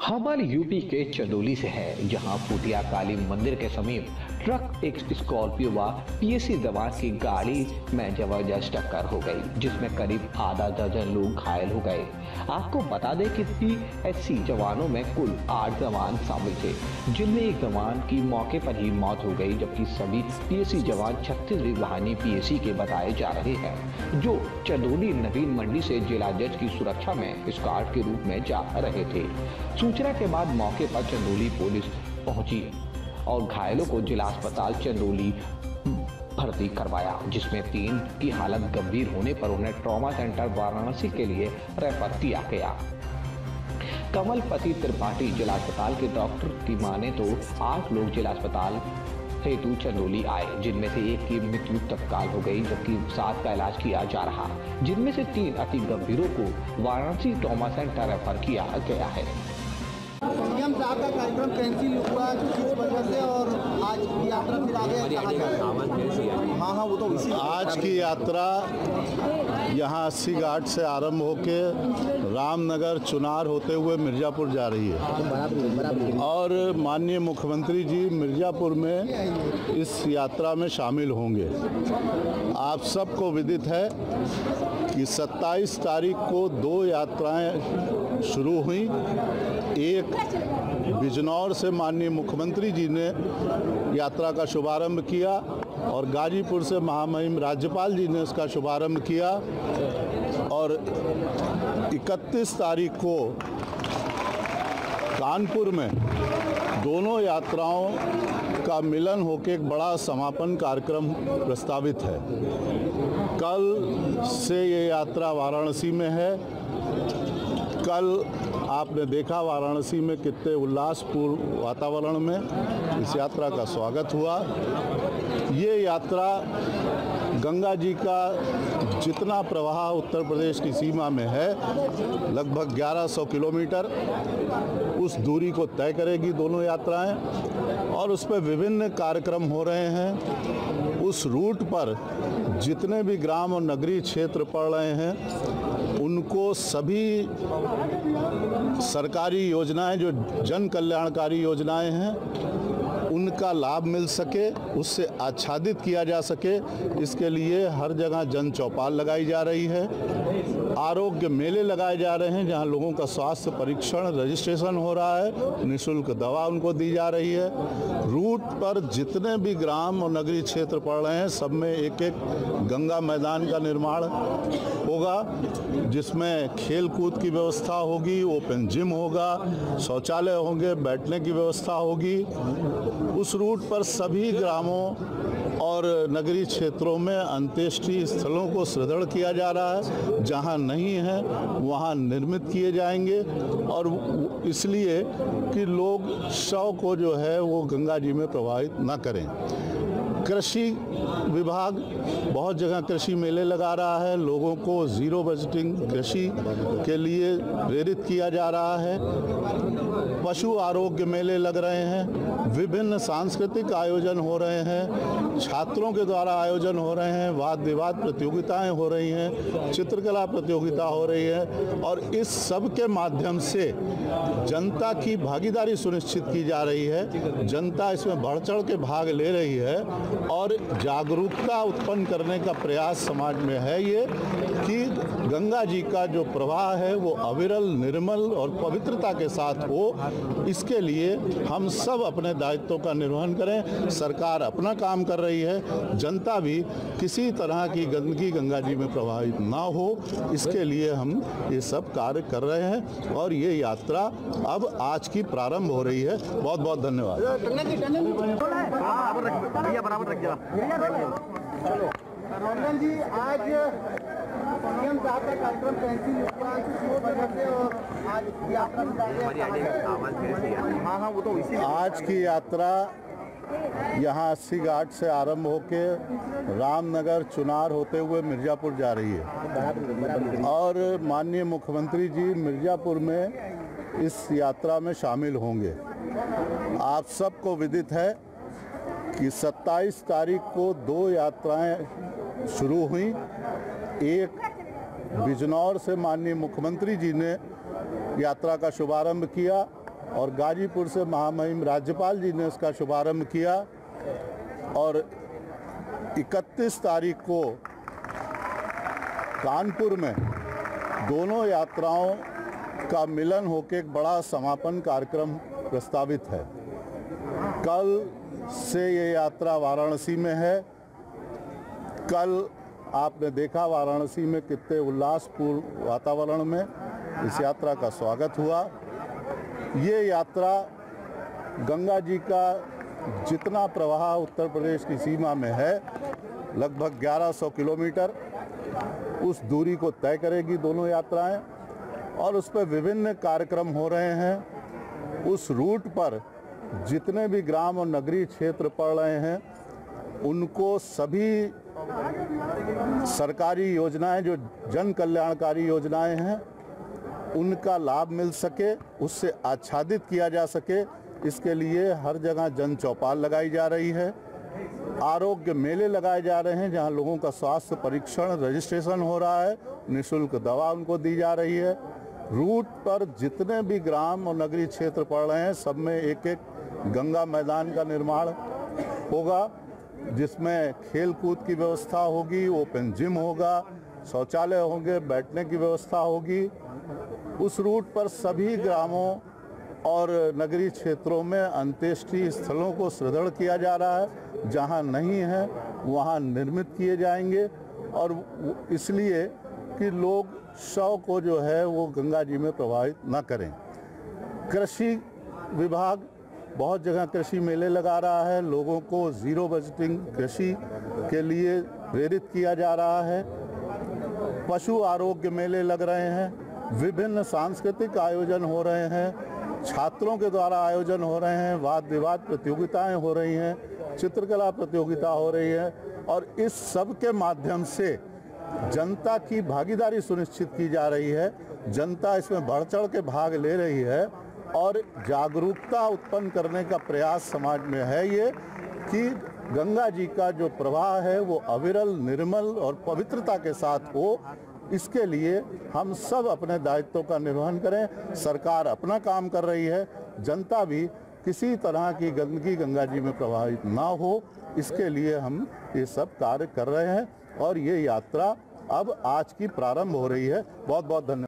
हमारे यूपी के चंदौली से है, जहां पुटिया काली मंदिर के समीप ट्रक एक स्कॉर्पियो व पीएसी जवान की गाड़ी में जबरदस्त टक्कर हो गई, जिसमें करीब आधा दर्जन लोग घायल हो गए। आपको बता दें कि पीएसी जवानों में कुल 8 जवान शामिल थे, जिनमें एक जवान की मौके पर ही मौत हो गई, जबकि सभी पीएसी जवान छत्तीसगढ़ी वाहिनी पीएसी के बताए जा रहे हैं, जो चंदौली नवीन मंडी से जिला जज की सुरक्षा में स्क्वाड के रूप में जा रहे थे। सूचना के बाद मौके पर चंदौली पुलिस पहुंची और घायलों को जिला अस्पताल चंदौली भर्ती करवाया, जिसमें 3 की हालत गंभीर होने पर उन्हें ट्रॉमा सेंटर वाराणसी के लिए रेफर किया गया। कमलपति त्रिपाठी जिला अस्पताल के डॉक्टर की माने तो 8 लोग जिला अस्पताल हेतु चंदौली आए, जिनमें से एक की मृत्यु तत्काल हो गई, जबकि 7 का इलाज किया जा रहा, जिनमें से 3 अति गंभीरों को वाराणसी ट्रॉमा सेंटर रेफर किया गया है। सीएम साहब का कार्यक्रम कैंसिल हुआ किस वजह से, और आज की यात्रा फिर आगे हाँ वो तो आज की यात्रा यहाँ 80 घाट से आरंभ होके रामनगर चुनार होते हुए मिर्ज़ापुर जा रही है और माननीय मुख्यमंत्री जी मिर्ज़ापुर में इस यात्रा में शामिल होंगे। आप सबको विदित है कि 27 तारीख को 2 यात्राएं शुरू हुई। एक बिजनौर से माननीय मुख्यमंत्री जी ने यात्रा का शुभारंभ किया और गाजीपुर से महामहिम राज्यपाल जी ने इसका शुभारंभ किया, और 31 तारीख को कानपुर में दोनों यात्राओं का मिलन होकर एक बड़ा समापन कार्यक्रम प्रस्तावित है। कल से ये यात्रा वाराणसी में है। कल आपने देखा वाराणसी में कितने उल्लासपूर्ण वातावरण में इस यात्रा का स्वागत हुआ। ये यात्रा गंगा जी का जितना प्रवाह उत्तर प्रदेश की सीमा में है, लगभग 1100 किलोमीटर, उस दूरी को तय करेगी दोनों यात्राएं, और उस पर विभिन्न कार्यक्रम हो रहे हैं। उस रूट पर जितने भी ग्राम और नगरीय क्षेत्र पड़ रहे हैं, उनको सभी सरकारी योजनाएं जो जन कल्याणकारी योजनाएं हैं उनका लाभ मिल सके, उससे आच्छादित किया जा सके, इसके लिए हर जगह जन चौपाल लगाई जा रही है। आरोग्य मेले लगाए जा रहे हैं जहां लोगों का स्वास्थ्य परीक्षण रजिस्ट्रेशन हो रहा है, निःशुल्क दवा उनको दी जा रही है। रूट पर जितने भी ग्राम और नगरीय क्षेत्र पड़ रहे हैं, सब में एक एक गंगा मैदान का निर्माण होगा, जिसमें खेल कूद की व्यवस्था होगी, ओपन जिम होगा, शौचालय होंगे, बैठने की व्यवस्था होगी। उस रूट पर सभी ग्रामों और नगरीय क्षेत्रों में अंत्येष्टि स्थलों को सुदृढ़ किया जा रहा है। जहां नहीं है वहां निर्मित किए जाएंगे, और इसलिए कि लोग शव को जो है वो गंगा जी में प्रवाहित न करें। कृषि विभाग बहुत जगह कृषि मेले लगा रहा है, लोगों को जीरो बजटिंग कृषि के लिए प्रेरित किया जा रहा है। पशु आरोग्य मेले लग रहे हैं, विभिन्न सांस्कृतिक आयोजन हो रहे हैं, छात्रों के द्वारा आयोजन हो रहे हैं, वाद विवाद प्रतियोगिताएं हो रही हैं, चित्रकला प्रतियोगिता हो रही है, और इस सब के माध्यम से जनता की भागीदारी सुनिश्चित की जा रही है। जनता इसमें बढ़ चढ़ के भाग ले रही है और जागरूकता उत्पन्न करने का प्रयास समाज में है, ये कि गंगा जी का जो प्रवाह है वो अविरल, निर्मल और पवित्रता के साथ हो। इसके लिए हम सब अपने दायित्वों का निर्वहन करें। सरकार अपना काम कर रही है, जनता भी किसी तरह की गंदगी गंगा जी में प्रवाहित ना हो, इसके लिए हम ये सब कार्य कर रहे हैं, और ये यात्रा अब आज की प्रारंभ हो रही है। बहुत बहुत धन्यवाद। रंजन जी, आज सीएम साहब का कार्यक्रम कैंसिल हुआ किस वजह से, और आज यात्रा हाँ वो तो इसी आज की यात्रा यहाँ 80 घाट से आरंभ होके रामनगर चुनार होते हुए मिर्ज़ापुर जा रही है, और माननीय मुख्यमंत्री जी मिर्ज़ापुर में इस यात्रा में शामिल होंगे। आप सबको विदित है कि 27 तारीख को 2 यात्राएं शुरू हुई। एक बिजनौर से माननीय मुख्यमंत्री जी ने यात्रा का शुभारंभ किया और गाजीपुर से महामहिम राज्यपाल जी ने इसका शुभारंभ किया और 31 तारीख को कानपुर में दोनों यात्राओं का मिलन होकर एक बड़ा समापन कार्यक्रम प्रस्तावित है। कल से ये यात्रा वाराणसी में है। कल आपने देखा वाराणसी में कितने उल्लासपूर्ण वातावरण में इस यात्रा का स्वागत हुआ। ये यात्रा गंगा जी का जितना प्रवाह उत्तर प्रदेश की सीमा में है, लगभग 1100 किलोमीटर, उस दूरी को तय करेगी दोनों यात्राएं, और उस पर विभिन्न कार्यक्रम हो रहे हैं। उस रूट पर जितने भी ग्राम और नगरीय क्षेत्र पड़ रहे हैं, उनको सभी सरकारी योजनाएं, जो जन कल्याणकारी योजनाएं हैं, उनका लाभ मिल सके, उससे आच्छादित किया जा सके, इसके लिए हर जगह जन चौपाल लगाई जा रही है। आरोग्य मेले लगाए जा रहे हैं जहां लोगों का स्वास्थ्य परीक्षण, रजिस्ट्रेशन हो रहा है, निःशुल्क दवा उनको दी जा रही है। रूट पर जितने भी ग्राम और नगरीय क्षेत्र पड़ रहे हैं, सब में एक एक गंगा मैदान का निर्माण होगा, जिसमें खेल कूद की व्यवस्था होगी, ओपन जिम होगा, शौचालय होंगे, बैठने की व्यवस्था होगी। उस रूट पर सभी ग्रामों और नगरीय क्षेत्रों में अंत्येष्टि स्थलों को सुदृढ़ किया जा रहा है। जहां नहीं है वहां निर्मित किए जाएंगे, और इसलिए कि लोग शव को जो है वो गंगा जी में प्रवाहित न करें। कृषि विभाग बहुत जगह कृषि मेले लगा रहा है, लोगों को जीरो बजटिंग कृषि के लिए प्रेरित किया जा रहा है। पशु आरोग्य मेले लग रहे हैं, विभिन्न सांस्कृतिक आयोजन हो रहे हैं, छात्रों के द्वारा आयोजन हो रहे हैं, वाद विवाद प्रतियोगिताएं हो रही हैं, चित्रकला प्रतियोगिता हो रही है, और इस सब के माध्यम से जनता की भागीदारी सुनिश्चित की जा रही है। जनता इसमें बढ़ चढ़ के भाग ले रही है और जागरूकता उत्पन्न करने का प्रयास समाज में है, ये कि गंगा जी का जो प्रवाह है वो अविरल, निर्मल और पवित्रता के साथ हो। इसके लिए हम सब अपने दायित्वों का निर्वहन करें। सरकार अपना काम कर रही है, जनता भी किसी तरह की गंदगी गंगा जी में प्रवाहित ना हो, इसके लिए हम ये सब कार्य कर रहे हैं। और ये यात्रा अब आज की प्रारंभ हो रही है। बहुत बहुत धन्यवाद।